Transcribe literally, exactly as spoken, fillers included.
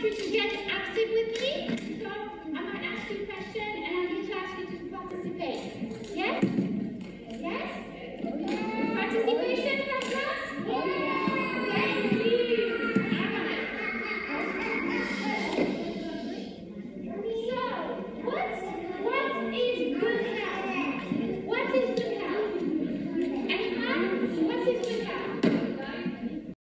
you to get active with me. So I'm going to ask you a question and I'm going to ask you to participate.